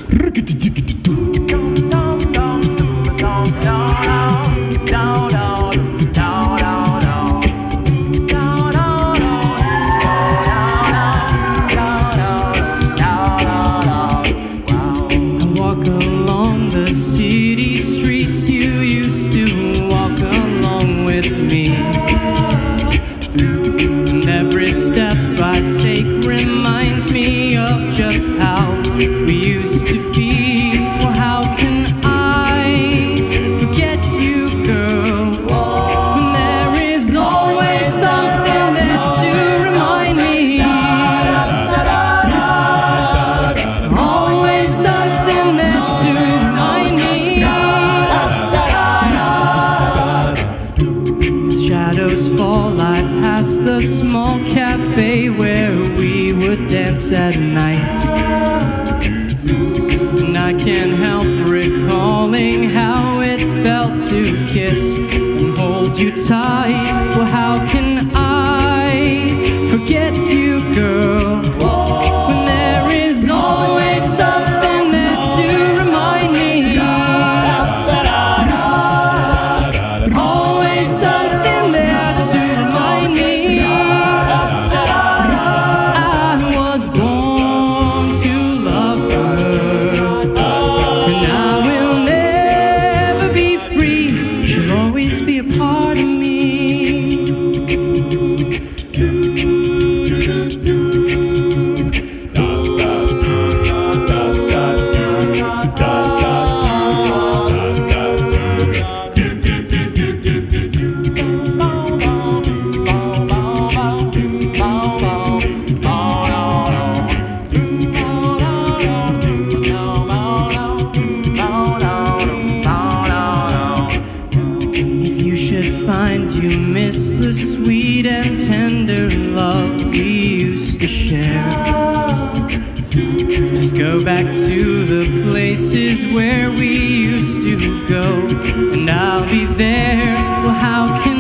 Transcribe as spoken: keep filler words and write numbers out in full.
The small cafe where we would dance at night, and I can't help recalling how it felt to kiss and hold you tight. Well, how can I forget you, girl, when there is always something there to remind me? Always something there to remind me. You miss the sweet and tender love we used to share. Just go back to the places where we used to go, and I'll be there. Well, how can